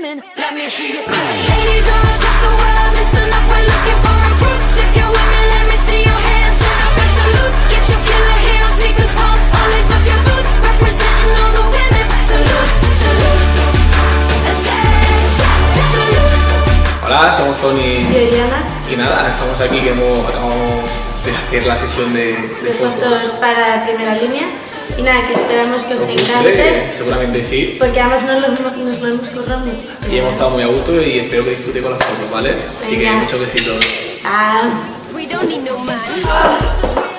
women. Let me hear you say. Ladies all across the world, listen up, we're looking for recruits. If you're women, let me see your hands. Set up a salute. Get your killer heels, sneakers, pulse, or lace up your boots. Representing all the women. Salute, salute. Attention, salute. Hola, somos Tony y Oriana. Y nada, estamos aquí que acabamos de hacer la sesión de fotos para la primera línea. Y nada, que esperamos que os encante. Seguramente sí. Porque además nos lo hemos currado muchísimo. Y hemos estado muy a gusto y espero que disfrutéis con las fotos, ¿vale? Así que muchos besitos. Chao. We don't need no man.